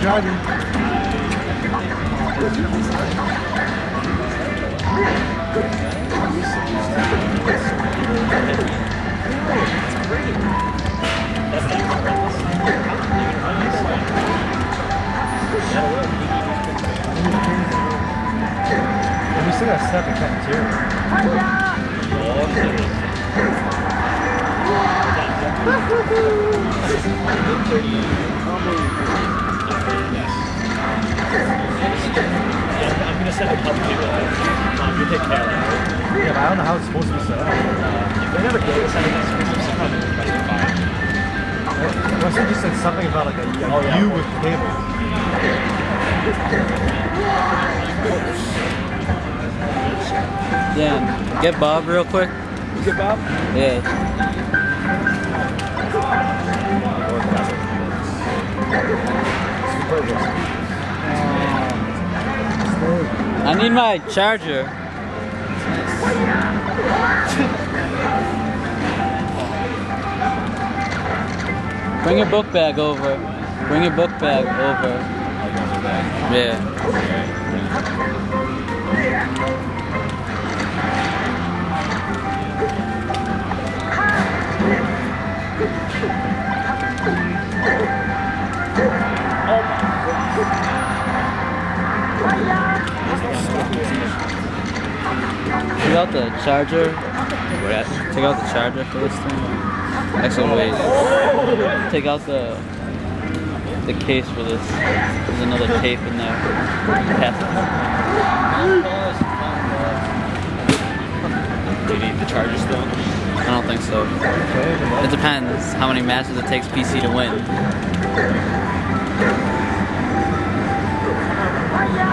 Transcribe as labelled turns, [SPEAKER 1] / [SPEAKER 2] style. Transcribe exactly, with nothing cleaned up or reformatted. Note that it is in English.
[SPEAKER 1] driving. And we still got stuff in cafeteria.
[SPEAKER 2] I'm gonna set a couple people. Um, you take care of that.
[SPEAKER 1] Yeah, but I don't know how it's supposed to be set up.
[SPEAKER 2] Uh, they never gave us anything specific.
[SPEAKER 1] Well, she just said something about like a, a
[SPEAKER 2] oh, yeah,
[SPEAKER 1] U with cables.
[SPEAKER 3] Dan, get Bob real quick.
[SPEAKER 2] You get Bob?
[SPEAKER 3] Yeah. I need my charger. Bring your book bag over. Bring your book bag over. Yeah. Take out the charger. Take out the charger for this thing. Actually, wait. Take out the the case for this. There's another tape in there.
[SPEAKER 2] Do you need the charger still?
[SPEAKER 3] I don't think so. It depends how many matches it takes P C to win.